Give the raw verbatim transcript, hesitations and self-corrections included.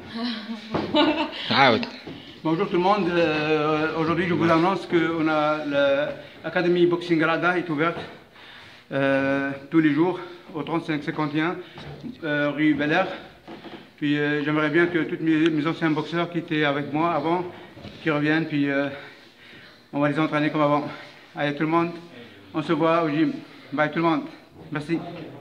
Bonjour tout le monde, euh, aujourd'hui je vous annonce qu'on a l'Académie Boxing Grada est ouverte euh, tous les jours au trente-cinq cinquante et un euh, rue Bel Air. Puis euh, j'aimerais bien que tous mes, mes anciens boxeurs qui étaient avec moi avant, qui reviennent, puis euh, on va les entraîner comme avant. Allez tout le monde, on se voit au gym. Bye tout le monde, merci.